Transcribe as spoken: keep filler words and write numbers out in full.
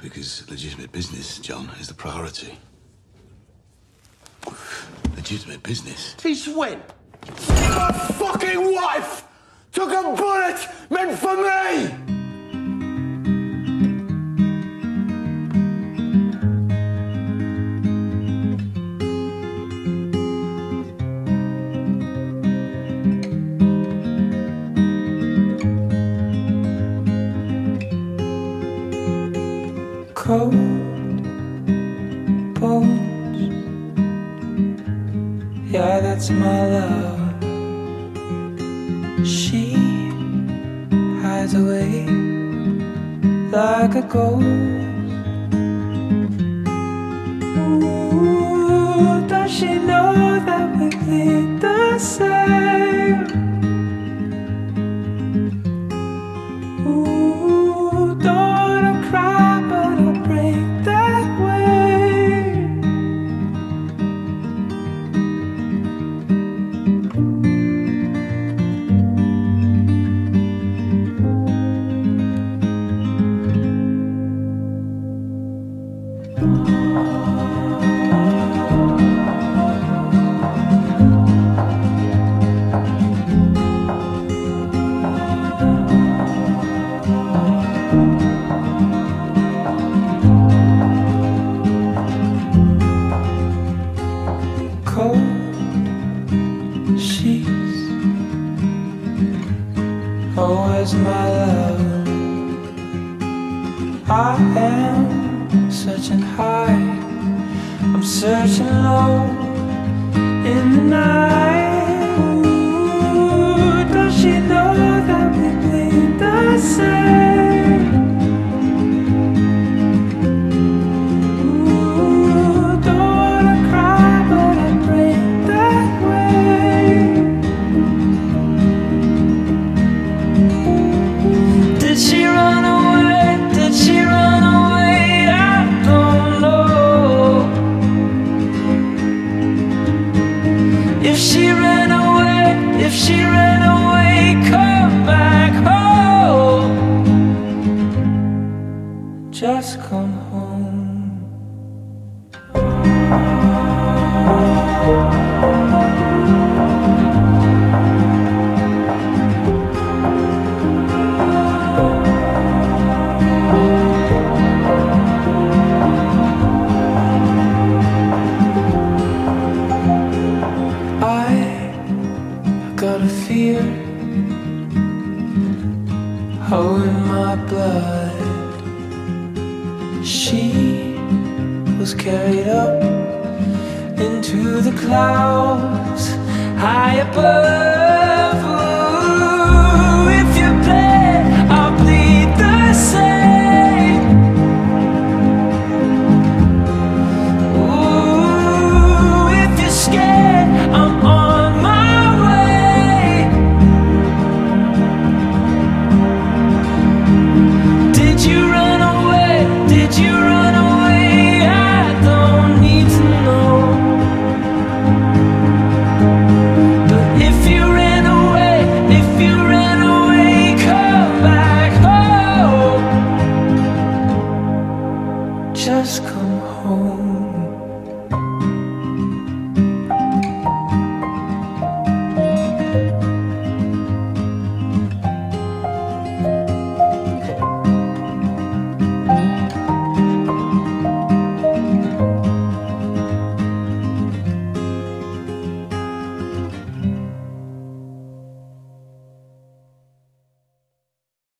Because legitimate business, John, is the priority. Legitimate business. Since when? My fucking wife took a bullet meant for me! Cold bones, yeah, that's my love. She hides away like a ghost. Ooh, does she know that we bleed the same? Ooh, don't wanna cry, but I'll break that way. Cold sheets, oh, where's my love? I am searching high, I'm searching low in the night. Ooh, does she know that we bleed the same? Ooh, don't wanna cry, but I break that way. Did she run away? Did she run away? I don't know. If she ran away, if she ran away, come back home. Just come home. I got a fear, oh, in my blood. She was carried up into the clouds high above.